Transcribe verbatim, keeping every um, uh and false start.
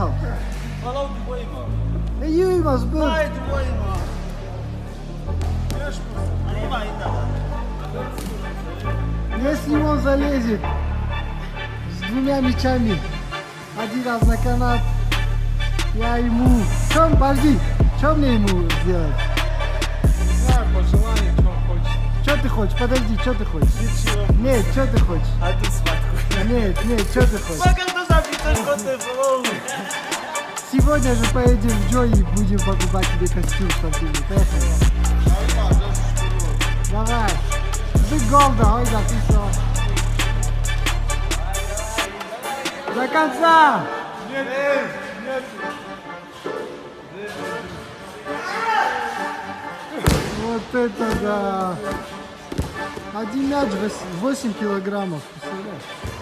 поехал. Юймас был. Если он залезет с двумя мячами один раз на канат, я ему... Чем, подожди, что мне ему сделать? Да, по желанию, что он хочет. Что ты хочешь? Подожди, что ты хочешь? Ничего. Нет, что ты хочешь? Одну свадьбу. Нет, нет, что ты хочешь? Когда запитаешь, что ты был? Сегодня же поедем в Джо и будем покупать тебе костюм спортивный. Поехали. Давай. Big goal, давай, да, ты что? До конца! Нет, нет. Вот это да! Один мяч восемь килограммов, представляешь?